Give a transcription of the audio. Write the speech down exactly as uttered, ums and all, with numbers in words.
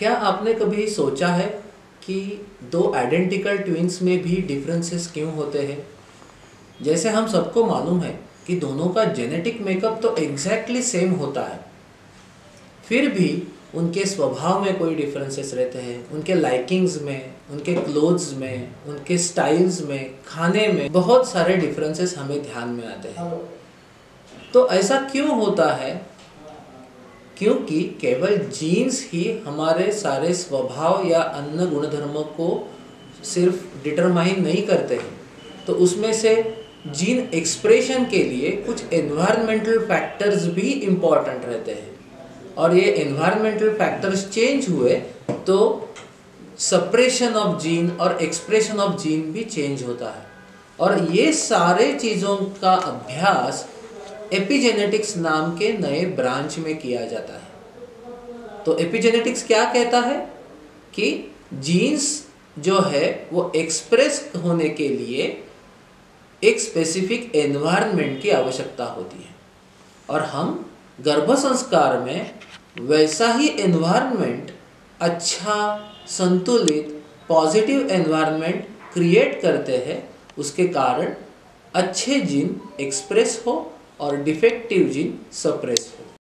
क्या आपने कभी सोचा है कि दो आइडेंटिकल ट्विंस में भी डिफरेंसेस क्यों होते हैं? जैसे हम सबको मालूम है कि दोनों का जेनेटिक मेकअप तो एग्जैक्टली सेम होता है, फिर भी उनके स्वभाव में कोई डिफरेंसेस रहते हैं, उनके लाइकिंग्स में, उनके क्लोथ्स में, उनके स्टाइल्स में, खाने में बहुत सारे डिफरेंसेस हमें ध्यान में आते हैं। तो ऐसा क्यों होता है? क्योंकि केवल जीन्स ही हमारे सारे स्वभाव या अन्य गुणधर्मों को सिर्फ डिटरमाइन नहीं करते हैं, तो उसमें से जीन एक्सप्रेशन के लिए कुछ एनवायरमेंटल फैक्टर्स भी इम्पॉर्टेंट रहते हैं, और ये एनवायरमेंटल फैक्टर्स चेंज हुए तो सप्रेशन ऑफ जीन और एक्सप्रेशन ऑफ जीन भी चेंज होता है। और ये सारे चीज़ों का अभ्यास एपिजेनेटिक्स नाम के नए ब्रांच में किया जाता है। तो एपिजेनेटिक्स क्या कहता है कि जीन्स जो है वो एक्सप्रेस होने के लिए एक स्पेसिफिक एनवायरनमेंट की आवश्यकता होती है, और हम गर्भ संस्कार में वैसा ही एनवायरनमेंट, अच्छा संतुलित पॉजिटिव एनवायरनमेंट क्रिएट करते हैं। उसके कारण अच्छे जीन एक्सप्रेस हो और डिफेक्टिव जीन सप्रेस हो।